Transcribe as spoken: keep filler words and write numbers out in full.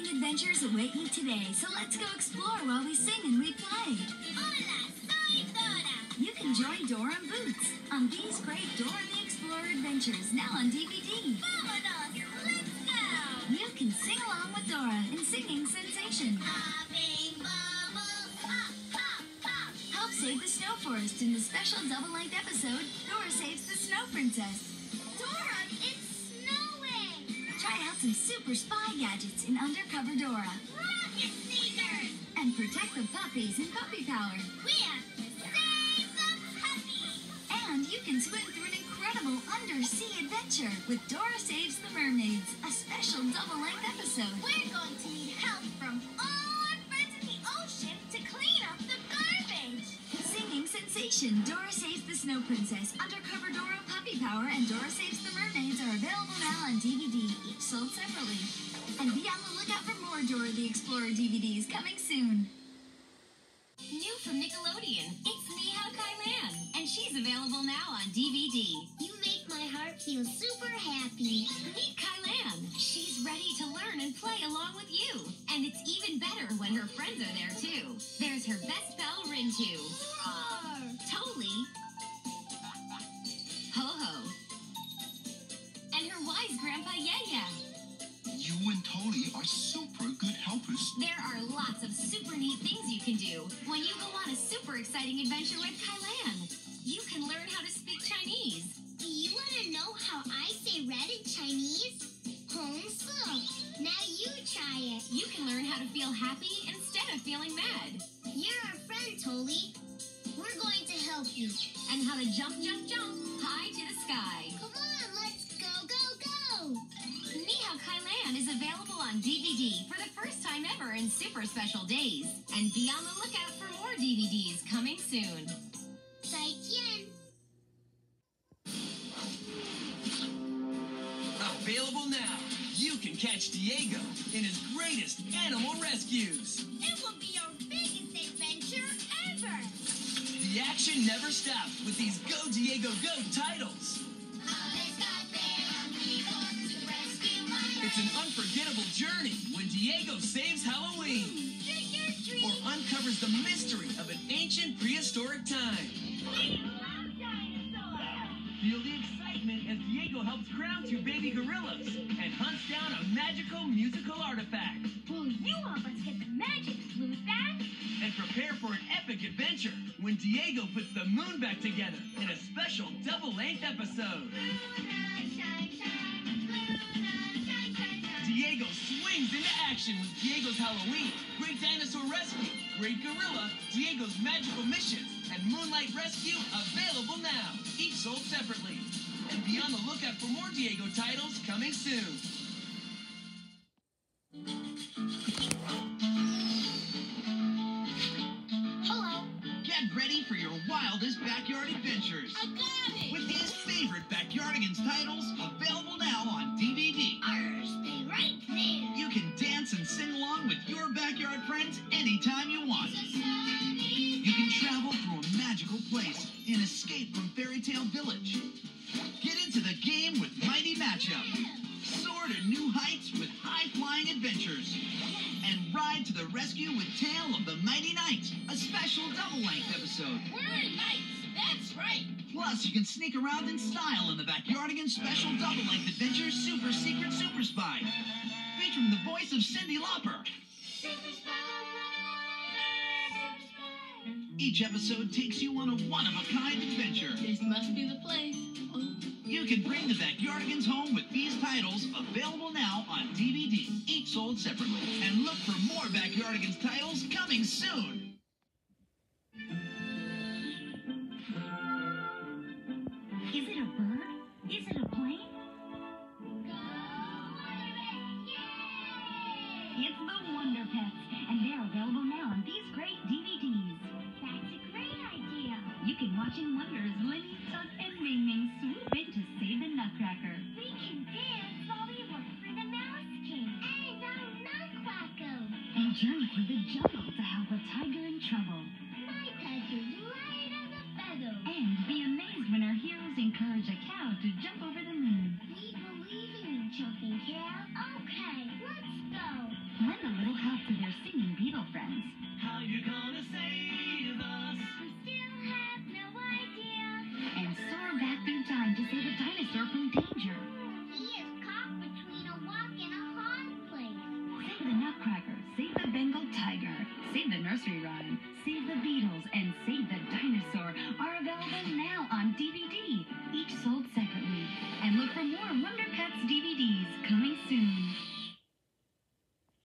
exciting adventures await you today, so let's go explore while we sing and we play. Hola, soy Dora. You can join Dora and Boots on these great Dora the Explorer adventures, now on D V D. Vámonos, let's go. You can sing along with Dora in Singing Sensation. Popping bubbles, pop, pop, pop. Help save the snow forest in the special double-length episode, Dora Saves the Snow Princess. Dora, it's snowing. Try out some super spy gadgets in Undercover Dora. Rocket sneakers. And protect the puppies in Puppy Power. We have to save the puppies. And you can swim through an incredible undersea adventure with Dora Saves the Mermaids, a special double-length episode. We're going to need help from all our friends in the ocean to clean up the garbage. Singing Sensation, Dora Saves the Snow Princess, Undercover Dora, Puppy Power, and Dora Saves the Mermaids are available now on D V D, each sold separately. And be on the lookout for more Dora the Explorer D V Ds coming soon. New from Nickelodeon, it's Mihao Kailan, and she's available now on D V D. You make my heart feel super happy. Meet Kailan. She's ready to learn and play along with you. And it's even better when her friends are there too. There's her best pal Rintu, Roar. Toli, Ho-Ho, and her wise grandpa Yaya. You and Toli are super good helpers. There are lots of super neat things you can do when you go on a super exciting adventure with Kailan. You can learn how to speak Chinese. Do you want to know how I say red in Chinese? Hong Su. Now you try it. You can learn how to feel happy instead of feeling mad. You're our friend, Toli. We're going to help you. And how to jump, jump, jump high to the sky. Come on, let's go, go, go. Mihao Kailan is available on D V D for the first time ever in super special days. And be on the lookout for more D V Ds coming soon. 再见. Available now. You can catch Diego in his greatest animal rescues. It will be our biggest adventure ever. The action never stops with these Go Diego Go titles. It's an unforgettable journey when Diego saves Halloween or uncovers the mystery of an ancient prehistoric time. Feel the excitement as Diego helps crown two baby gorillas and hunts down a magical musical artifact. Will you help us get the magic flute back? And prepare for an epic adventure when Diego puts the moon back together in a special double-length episode. Diego swings into action with Diego's Halloween, Great Dinosaur Rescue, Great Gorilla, Diego's Magical Missions, and Moonlight Rescue available now, each sold separately. And be on the lookout for more Diego titles coming soon. Hello. Get ready for your wildest backyard adventures I got it. with these favorite Backyardigans titles available now on D V D. Ours, stay right there. You can dance and sing along with your backyard friends anytime you want. You can travel through a magical place and escape from Fairy Tale Village. Get into the game with Mighty Matchup. Soar to new heights with high-flying adventures. And ride to the rescue with Tale of the Mighty Knights, a special double-length episode. We're knights. That's right. Plus, you can sneak around in style in the Backyardigans special double-length adventure Super Secret Super Spy, featuring the voice of Cyndi Lauper. Each episode takes you on a one-of-a-kind adventure. This must be the place. You can bring the Backyardigans home with these titles available now on D V D, each sold separately. And look for more Backyardigans titles coming soon. Is it a bird? Is it a plane? It's the Wonder Pets, and they're available now on these great D V Ds. That's a great idea. You can watch in wonder as Linny, Tuck, and Ming Ming swoop in to save the Nutcracker. We can dance while we work for the Mouse King and our Nutcracker. And journey through the jungle to help a tiger in trouble. My pleasure's light as a feather. And be amazed when our heroes encourage a cow to jump over the moon. We believe in you, Jumping Cow. Okay, let's go. Let nursery rhyme, Save the Beatles and Save the Dinosaur are available now on D V D, each sold separately. And look for more Wonder Pets D V Ds coming soon.